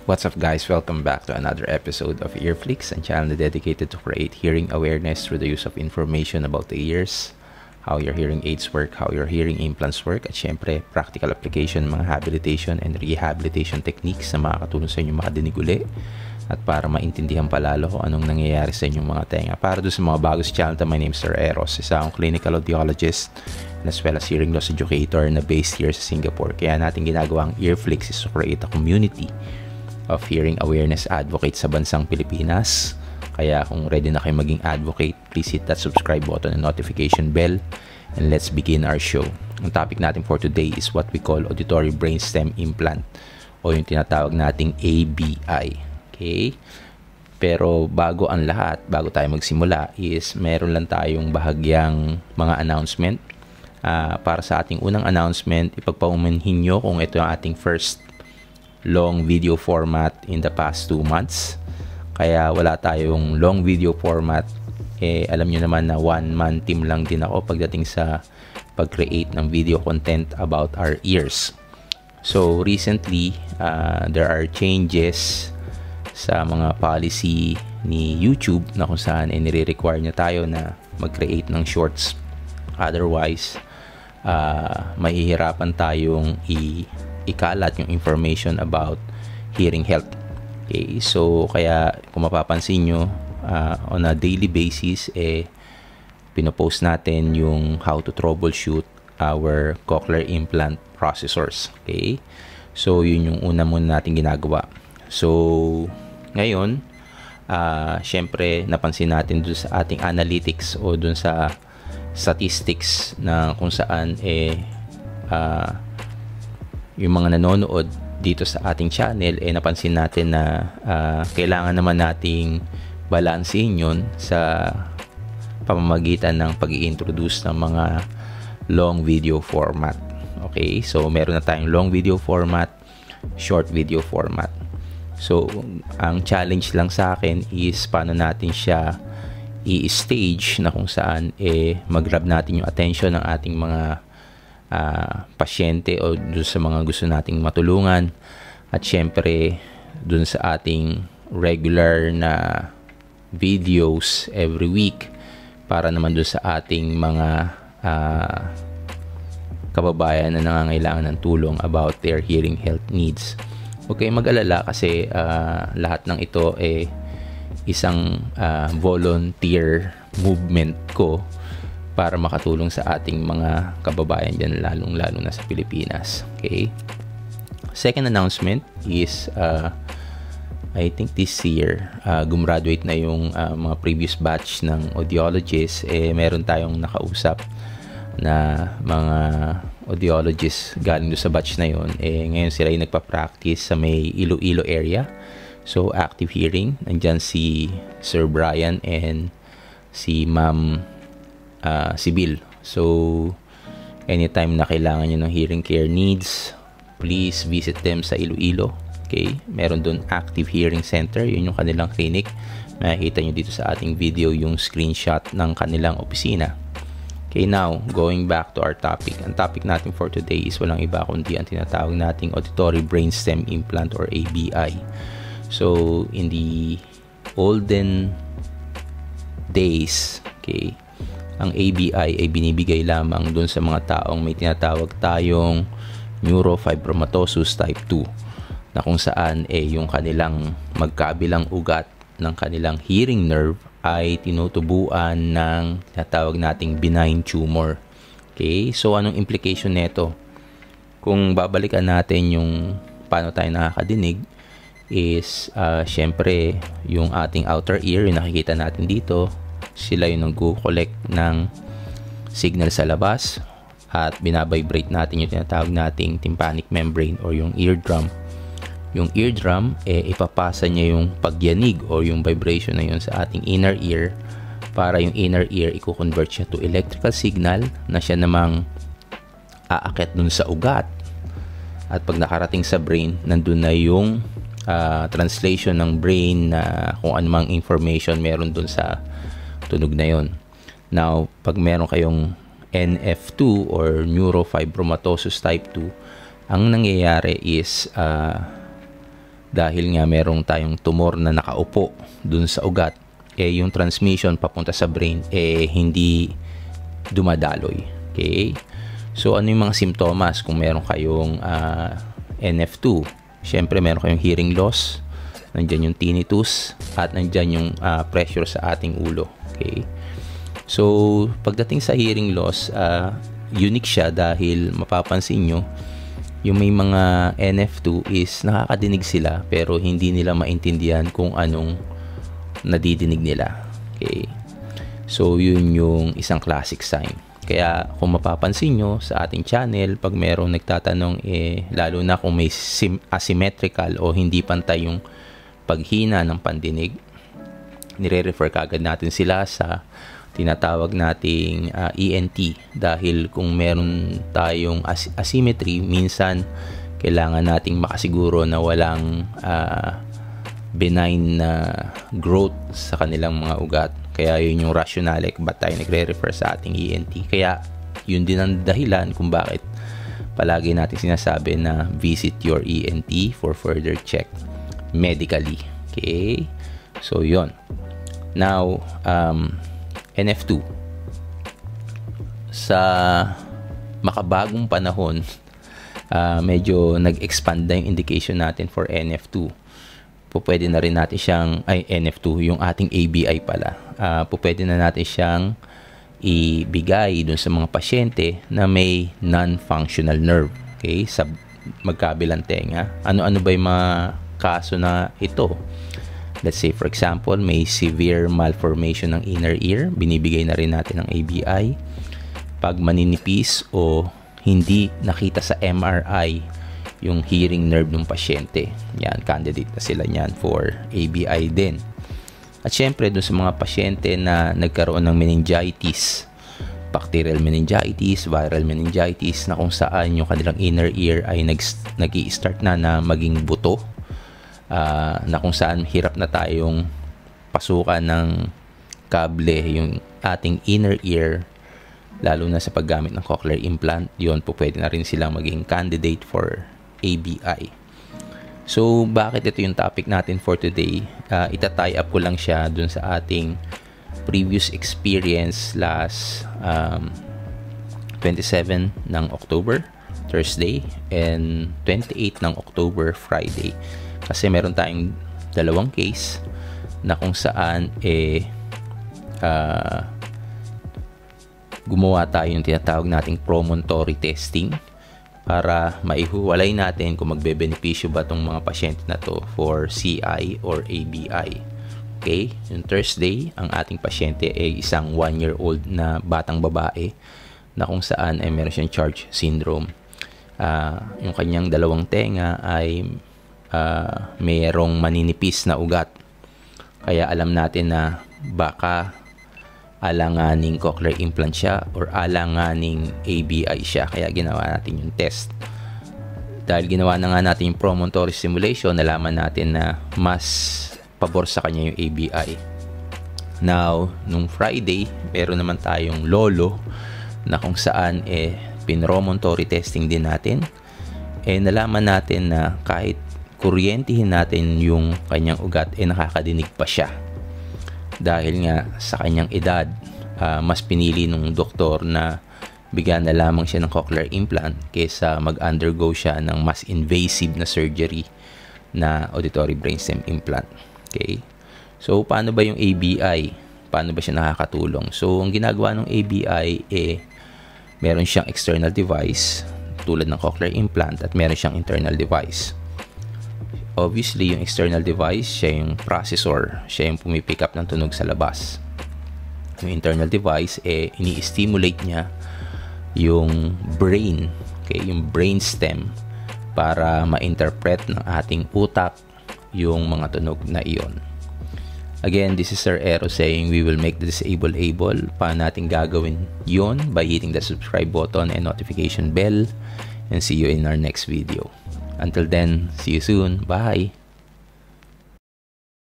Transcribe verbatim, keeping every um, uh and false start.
What's up guys, welcome back to another episode of Earflix, a channel dedicated to create hearing awareness through the use of information about the ears, how your hearing aids work, how your hearing implants work, at syempre practical application ng mga habilitation and rehabilitation techniques na makakatulong sa inyong makadinig uli at para maintindihan palalo kung anong nangyayari sa inyong mga tenga. Para doon sa mga bago sa channel, my name is Sir Eros, isa akong clinical audiologist and as well as hearing loss educator na based here sa Singapore. Kaya natin ginagawa ang Earflix is to create a community of hearing awareness advocates sa bansang Pilipinas. Kaya kung ready na kayo maging advocate, please hit that subscribe button and notification bell and let's begin our show. Ang topic natin for today is what we call auditory brainstem implant o yung tinatawag nating A B I. Okay? Pero bago ang lahat, bago tayo magsimula is meron lang tayong bahagyang mga announcement. Uh, para sa ating unang announcement, ipagpaumanhin nyo kung ito ang ating first long video format in the past two months. Kaya wala tayong long video format. Eh, alam nyo naman na one-man team lang din ako pagdating sa pag-create ng video content about our ears. So, recently, uh, there are changes sa mga policy ni YouTube na kung saan eh, nire-require niya tayo na mag-create ng shorts. Otherwise, uh, mahihirapan tayong i- ikalat yung information about hearing health. Okay, so kaya kung mapapansin nyo, uh, on a daily basis, eh, pinopost natin yung how to troubleshoot our cochlear implant processors. Okay, so yun yung una muna natin ginagawa. So ngayon, uh, syempre napansin natin dun sa ating analytics o dun sa statistics na kung saan eh uh, yung mga nanonood dito sa ating channel, eh napansin natin na uh, kailangan naman nating balansehin yun sa pamamagitan ng pag-i-introduce ng mga long video format. Okay, so meron na tayong long video format, short video format. So ang challenge lang sa akin is paano natin siya i-stage na kung saan eh mag-grab natin yung attention ng ating mga Uh, pasyente o dun sa mga gusto nating matulungan at syempre dun sa ating regular na videos every week para naman dun sa ating mga uh, kababayan na nangangailangan ng tulong about their hearing health needs. Okay, mag-alala kasi uh, lahat ng ito eh isang uh, volunteer movement ko para makatulong sa ating mga kababayan dyan, lalong-lalo na sa Pilipinas. Okay? Second announcement is, uh, I think this year, uh, gumraduate na yung uh, mga previous batch ng audiologists. Eh, meron tayong nakausap na mga audiologists galing doon sa batch na yun. Eh, ngayon sila yung nagpa-practice sa may Iloilo area. So, active hearing. Nandyan si Sir Brian and si Ma'am Uh, si Bill. So, anytime na kailangan nyo ng hearing care needs, please visit them sa Iloilo. Okay? Meron dun Active Hearing Center. Yun yung kanilang clinic. Makikita nyo dito sa ating video yung screenshot ng kanilang opisina. Okay, now, going back to our topic. Ang topic natin for today is walang iba kundi ang tinatawag nating auditory brainstem implant or A B I. So, in the olden days, okay, ang A B I ay binibigay lamang dun sa mga taong may tinatawag tayong neurofibromatosis type two na kung saan eh yung kanilang magkabilang ugat ng kanilang hearing nerve ay tinutubuan ng tinatawag nating benign tumor. Okay, so anong implication nito? Kung babalikan natin yung paano tayo nakakadinig is uh, syempre yung ating outer ear, yung nakikita natin dito, sila yung nag-collect ng signal sa labas at binabibrate natin yung tinatawag nating tympanic membrane or yung eardrum. Yung eardrum, eh, ipapasa niya yung pagyanig or yung vibration na yun sa ating inner ear para yung inner ear i-convert siya to electrical signal na siya namang aakyat dun sa ugat. At pag nakarating sa brain, nandun na yung uh, translation ng brain na kung anumang information meron dun sa tunog na yon. Now, pag meron kayong N F two or neurofibromatosis type two, ang nangyayari is uh, dahil nga merong tayong tumor na nakaupo dun sa ugat, eh yung transmission papunta sa brain eh hindi dumadaloy. Okay? So ano yung mga simptomas kung meron kayong uh, N F two? Syempre meron kayong hearing loss, nandyan yung tinnitus, at nandyan yung uh, pressure sa ating ulo. Okay? So pagdating sa hearing loss, uh, unique siya dahil mapapansin nyo yung may mga N F two is nakakadinig sila pero hindi nila maintindihan kung anong nadidinig nila. Okay? So yun yung isang classic sign. Kaya kung mapapansin nyo sa ating channel, pag merong nagtatanong, eh, lalo na kung may asymmetrical o hindi pantay yung paghina ng pandinig, nire-refer kagad natin sila sa tinatawag nating uh, E N T, dahil kung meron tayong as asymmetry, minsan kailangan nating makasiguro na walang uh, benign na growth sa kanilang mga ugat. Kaya yun yung rationale kung ba't tayo nagre-refer sa ating E N T. Kaya yun din ang dahilan kung bakit palagi natin sinasabi na visit your E N T for further check medically. Okay? So yun. Now, um, N F two. Sa makabagong panahon, uh, medyo nag-expand na yung indication natin for N F two. Pupwede na rin natin siyang, ay N F two, yung ating A B I pala. Uh, pupwede na natin siyang ibigay dun sa mga pasyente na may non-functional nerve. Okay? Sa magkabilang tenga. Ano-ano ba yung mga kaso na ito? Let's say, for example, may severe malformation ng inner ear, binibigay na rin natin ng A B I. Pag maninipis o hindi nakita sa M R I yung hearing nerve ng pasyente, yan, candidate na sila yan for A B I din. At syempre, dun sa mga pasyente na nagkaroon ng meningitis, bacterial meningitis, viral meningitis, na kung saan yung kanilang inner ear ay nag-i-start na na maging buto, Uh, na kung saan hirap na tayong pasukan ng kable yung ating inner ear, lalo na sa paggamit ng cochlear implant, yun po pwede na rin silang maging candidate for A B I. So bakit ito yung topic natin for today? Uh, ita-tie up ko lang siya dun sa ating previous experience last um, twenty-seven ng October, Thursday, and twenty-eight ng October, Friday. Kasi meron tayong dalawang case na kung saan eh uh, gumawa tayo yung tinatawag nating promontory testing para maihuwalay natin kung magbebenepisyo ba itong mga pasyente na to for C I or A B I. Okay? Yung Thursday, ang ating pasyente ay isang one year old na batang babae na kung saan ay meron siyang Charge syndrome. Uh, yung kanyang dalawang tenga ay Uh, mayroong maninipis na ugat. Kaya alam natin na baka alanganing cochlear implant siya or alanganing A B I siya. Kaya ginawa natin yung test. Dahil ginawa na nga natin yung promontory stimulation, nalaman natin na mas pabor sa kanya yung A B I. Now, nung Friday, meron naman tayong lolo na kung saan eh pinromontory testing din natin. Eh nalaman natin na kahit kuryentihin natin yung kanyang ugat, eh nakakadinig pa siya. Dahil nga sa kanyang edad, uh, mas pinili nung doktor na bigyan na lamang siya ng cochlear implant kaysa mag-undergo siya ng mas invasive na surgery na auditory brainstem implant. Okay? So, paano ba yung A B I? Paano ba siya nakakatulong? So, ang ginagawa ng A B I, eh, meron siyang external device tulad ng cochlear implant at meron siyang internal device. Obviously, yung external device, siya yung processor. Siya yung pumipick up ng tunog sa labas. Yung internal device, eh, ini-stimulate niya yung brain, okay, yung brainstem, para ma-interpret ng ating utak yung mga tunog na iyon. Again, this is Sir Ero saying we will make the disabled able. Paano natin gagawin yun? By hitting the subscribe button and notification bell. And see you in our next video. Until then, see you soon. Bye!